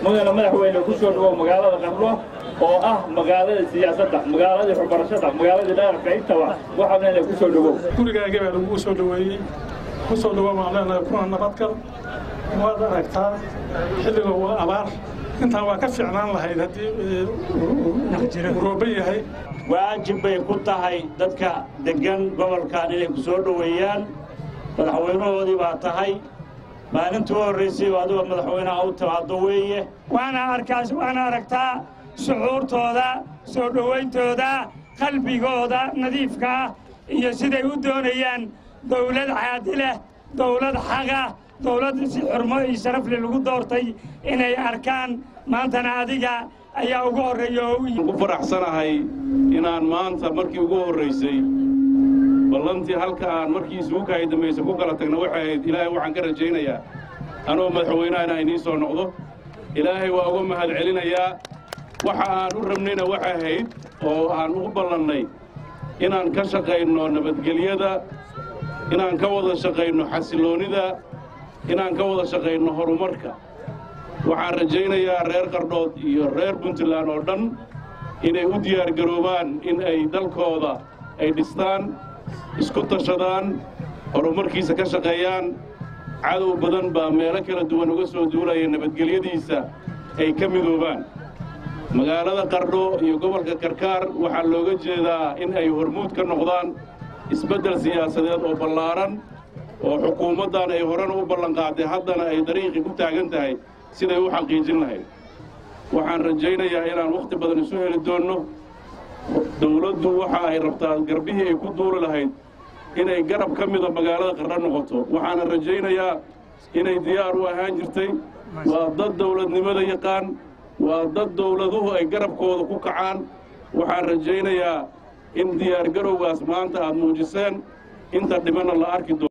mudana madaxweyne ku soo dhawow magaalada Qardho oo ah magaalada siyaasadda magaalada waxbarashada magaalada dhaqanka intaba waxaana ku soo dhawow gurigaaga baa lagu soo dhaweeyay ku soo dhawow macnaheedu kuna nabadgal waad aragtaa xilliga waa abaar inta waa ka fiicnaan lahayd hadii rooba yahay waajib bay ku tahay dadka degan gobolkan inay ku soo dhaweeyaan madaxweynahoodii baa tahay maalintii horeysay adiga madaxweynaha u tawaado weeye waana aragtaa shucuurtooda soo dhawayntooda qalbigooda nadiifka iyo siday u doonayaan dawlad caadila dawlad xaqa dawlad si xurmo iyo sharaf leh lagu doortay inay arkaan maantana adiga ayaa ugu horeeyo ugu faraxsanahay inaan maanta markii ugu horeysay ballantii halka aan markii isugu kaay dambeysay ku kala tagna waxay ahayd ilaahay waxaan ka rajaynayaa anoo madaxweynaha inaan idiin soo noqdo ilaahay waa uga mahad celinayaa waxa aan u rabnayna waxay ahayd oo aan ugu ballannay inaan ka shaqayno nabadgelyada inaan ka wada shaqayno xasiloonida inaan ka wada shaqayno horumarka waxaan rajaynayaa reer Qardhood iyo reer Puntland oo dhan inay u diyaar garoobaan in ay dalkooda ay dhistaan isku tashadaan horumarkiisa ka shaqeeyaan cadow badan baa meelo kala duwan uga soo duulaya nabadgelyadiisa ay ka midoobaan magaalada Qardho iyo gobolka Karkaar waxaa looga jeedaa in ay hormuud ka noqdaan isbeddel siyaasadeed oo ballaaran oo xukuumaddan ay horena u ballan qaaday haddana ay dariiqi ku taagan tahay siday u xaqiijin lahayd waxaan rajaynayaa inaan waqti badan isu heli doonno dawladdu waxa ay rabtaa garbihii ay ku duuli lahayd inay garab ka mida magaalada Qardho noqoto waxaan rajaynayaa inay diyaar u ahaan jirtay waa dad dawladnimada yaqaan waa dad dawladuhu ay garabkooda ku kacaan waxaan rajaynayaa in diyaar garowgaas maanta aad muujiseen inta dhibana la arki doono